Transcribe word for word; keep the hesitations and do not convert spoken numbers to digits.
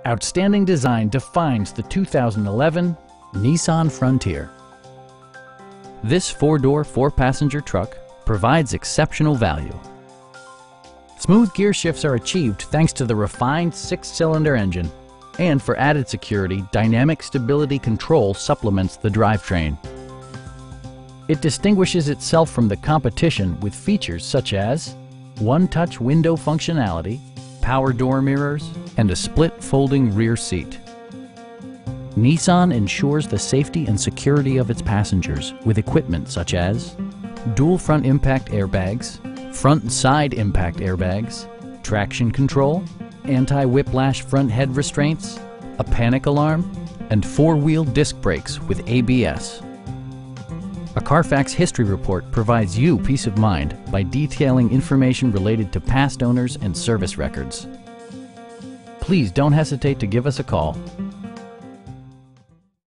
Outstanding design defines the two thousand eleven Nissan Frontier. This four-door, four-passenger truck provides exceptional value. Smooth gear shifts are achieved thanks to the refined six-cylinder engine. And for added security, dynamic stability control supplements the drivetrain. It distinguishes itself from the competition with features such as one-touch window functionality, power door mirrors, and a split folding rear seat. Nissan ensures the safety and security of its passengers with equipment such as dual front impact airbags, front and side impact airbags, traction control, anti-whiplash front head restraints, a panic alarm, and four-wheel disc brakes with A B S. A Carfax history report provides you peace of mind by detailing information related to past owners and service records. Please don't hesitate to give us a call.